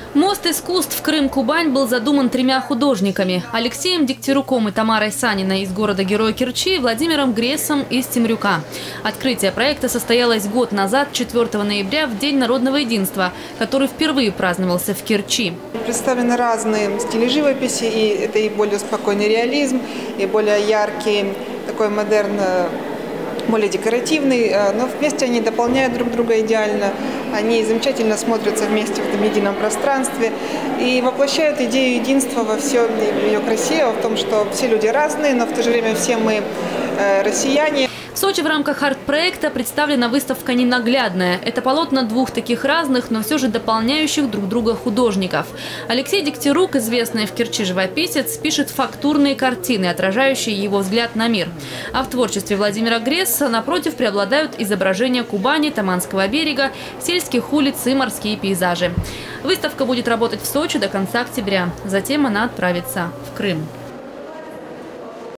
Мост искусств Крым-Кубань был задуман 3 художниками – Алексеем Дегтяруком и Тамарой Саниной из города-героя Керчи и Владимиром Грессом из Темрюка. Открытие проекта состоялось год назад, 4 ноября, в День народного единства, который впервые праздновался в Керчи. Представлены разные стили живописи, и это и более спокойный реализм, и более яркий, такой модерн, более декоративный, но вместе они дополняют друг друга идеально. Они замечательно смотрятся вместе в этом едином пространстве и воплощают идею единства во всем ее красе, в том, что все люди разные, но в то же время все мы россияне. В Сочи в рамках арт-проекта представлена выставка «Ненаглядная». Это полотна 2 таких разных, но все же дополняющих друг друга художников. Алексей Дегтярук, известный в Керчи живописец, пишет фактурные картины, отражающие его взгляд на мир. А в творчестве Владимира Гресса, напротив, преобладают изображения Кубани, Таманского берега, сельских улиц и морские пейзажи. Выставка будет работать в Сочи до конца октября. Затем она отправится в Крым.